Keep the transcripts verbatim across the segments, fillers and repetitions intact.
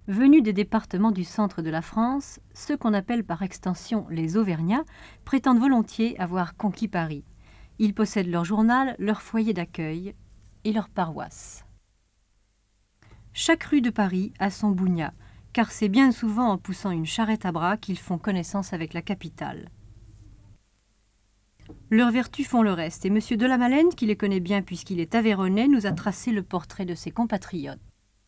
Venus des départements du centre de la France, ceux qu'on appelle par extension les Auvergnats prétendent volontiers avoir conquis Paris. Ils possèdent leur journal, leur foyer d'accueil et leur paroisse. Chaque rue de Paris a son bougna, car c'est bien souvent en poussant une charrette à bras qu'ils font connaissance avec la capitale. Leurs vertus font le reste, et M. de la Malène, qui les connaît bien puisqu'il est aveyronnais, nous a tracé le portrait de ses compatriotes.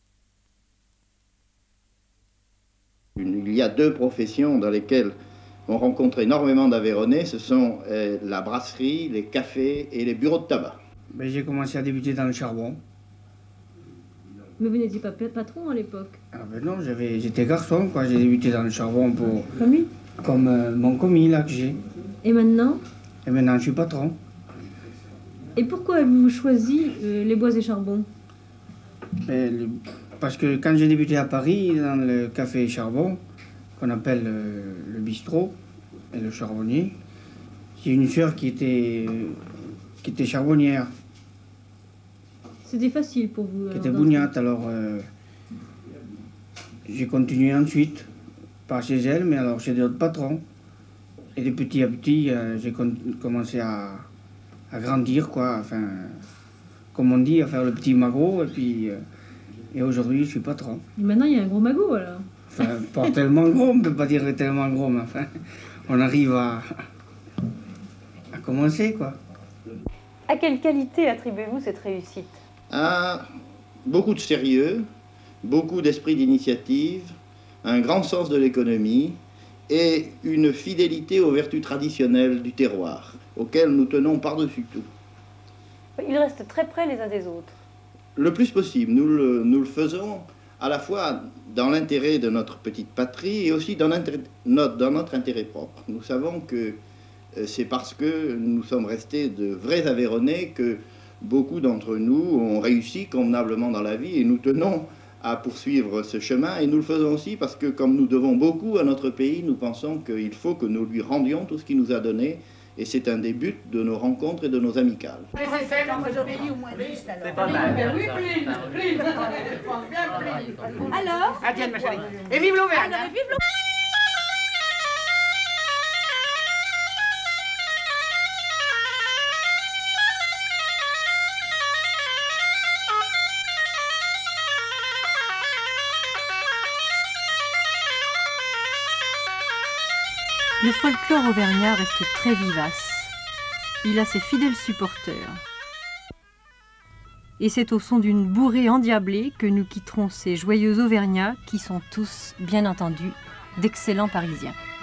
Il y a deux professions dans lesquelles on rencontre énormément d'Aveyronnais, ce sont euh, la brasserie, les cafés et les bureaux de tabac. Ben, j'ai commencé à débuter dans le charbon. Mais vous n'étiez pas patron à l'époque? Ah ben non, j'étais garçon, quoi. J'ai débuté dans le charbon pour... Comme lui? Comme euh, mon commis, là, que j'ai. Et maintenant? Et maintenant, je suis patron. Et pourquoi avez-vous choisi euh, les bois et charbon? Ben, le... Parce que quand j'ai débuté à Paris, dans le café charbon, qu'on appelle euh, le bistrot, et le charbonnier, j'ai une sœur qui était, qui était charbonnière. C'était facile pour vous? Qui était bougnate, alors euh, j'ai continué ensuite, pas chez elle, mais alors chez d'autres patrons. Et de petit à petit, euh, j'ai commencé à, à grandir, quoi, enfin, comme on dit, à faire le petit magro, et puis... Euh, Et aujourd'hui, je suis patron. Et maintenant, il y a un gros magot, alors? Enfin, pas tellement gros, on ne peut pas dire tellement gros, mais enfin, on arrive à, à commencer, quoi. À quelle qualité attribuez-vous cette réussite? À beaucoup de sérieux, beaucoup d'esprit d'initiative, un grand sens de l'économie et une fidélité aux vertus traditionnelles du terroir, auxquelles nous tenons par-dessus tout. Ils restent très près les uns des autres. Le plus possible, nous le, nous le faisons à la fois dans l'intérêt de notre petite patrie et aussi dans, notre, dans notre intérêt propre. Nous savons que c'est parce que nous sommes restés de vrais Aveyronnais que beaucoup d'entre nous ont réussi convenablement dans la vie et nous tenons à poursuivre ce chemin. Et nous le faisons aussi parce que comme nous devons beaucoup à notre pays, nous pensons qu'il faut que nous lui rendions tout ce qu'il nous a donné. Et c'est un des buts de nos rencontres et de nos amicales. C'est pas mal. Oui, plus, plus. Alors Ah, tiens, ma chérie. Et vive l'Auvergne! Alors, vive l'Auvergne! Le folklore auvergnat reste très vivace. Il a ses fidèles supporters. Et c'est au son d'une bourrée endiablée que nous quitterons ces joyeux Auvergnats qui sont tous, bien entendu, d'excellents Parisiens.